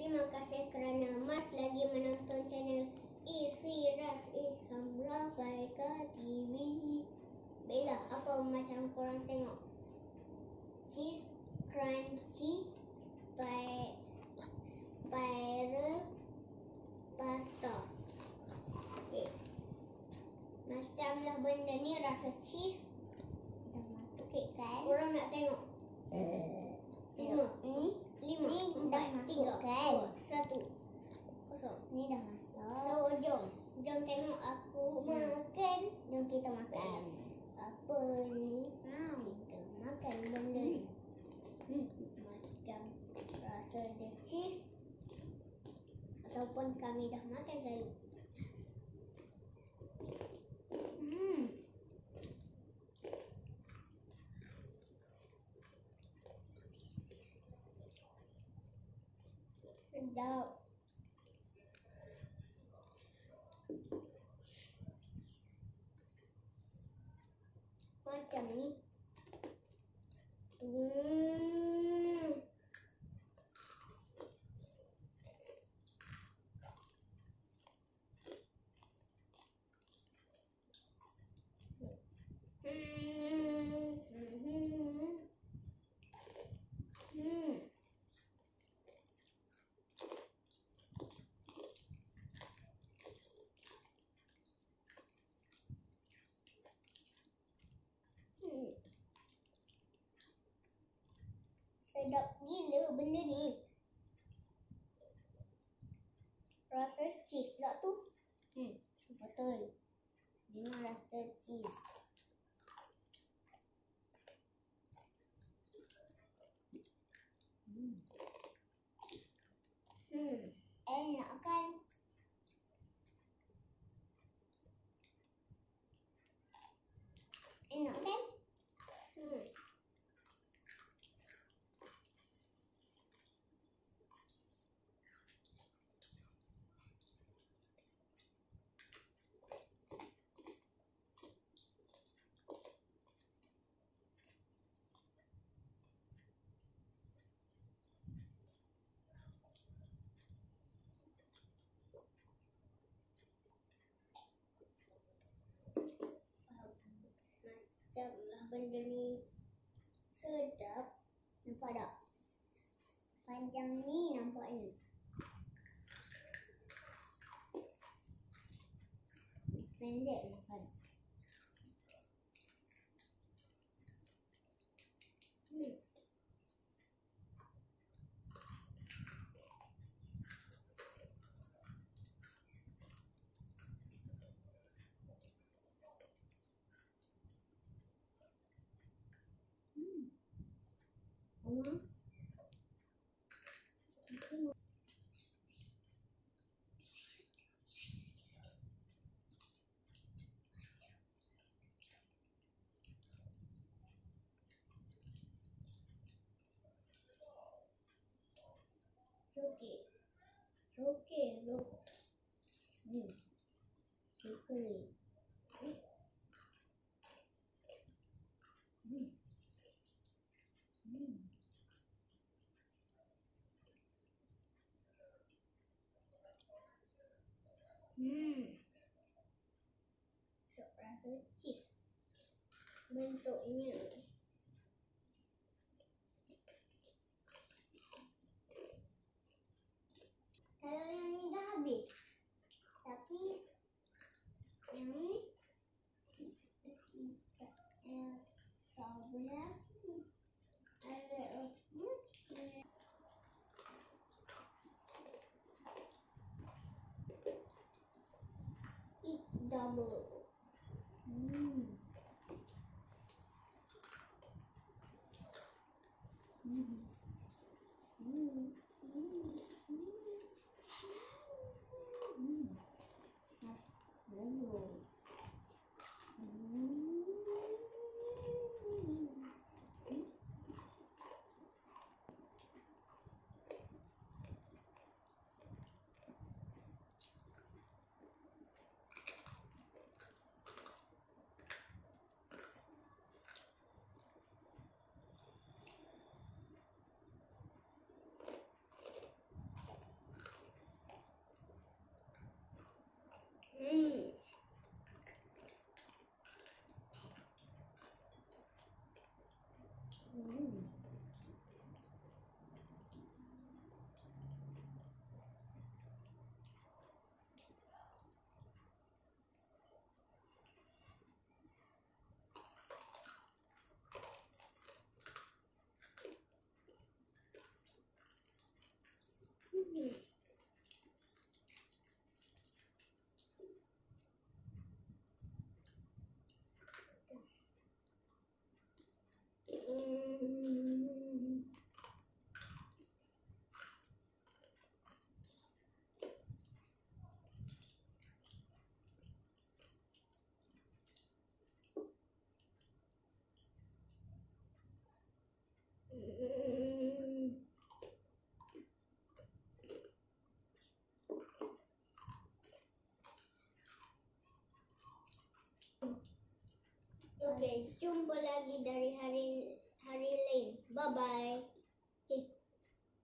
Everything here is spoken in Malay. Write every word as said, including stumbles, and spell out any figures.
Terima kasih kerana mas lagi menonton channel Isfiras Ilham Rafaika T V. Baiklah, apa macam korang tengok? Cheese crunchy spi spiral pasta. Okay. Macamlah benda ni rasa cheese. Dah masuk okay. Kan? Korang nak tengok? Lima. Ini lima. Ni dah tiga. Kan? Dua, satu. Kosong. Ni dah masuk. So, jom. Jom tengok aku hmm. makan. Jom kita makan. Apa ni? Hmm. Kita makan benda ni. Hmm. Macam rasa dia cheese. Ataupun kami dah makan selalu. Hmm. Sedap. Macam ni. Hmm. Hmm. Hmm. Hmm. Sedap gila benda ni. Rasa cheese pula tu. Hmm, betul. Dia rasa cheese. Hmm. Hmm, enak kan? Enak kan? Hmm. Macamlah benda ni sedap. Nampak tak? Panjang ni nampak ni. Pendek nampak. Hmm. Hmm. Hmm. Okey. Okey, look. Hmm. Suka ni. Hmm. Hmm. Hmm. Hmm. So, rasa cheese. Bentuknya. Kalau yang ni dah habis. Tapi yang ni sedap. Problem. Ada eat double. Hmm. Hmm. Hmm. Hmm. Okay, jumpa lagi dari hari hari lain. Bye bye.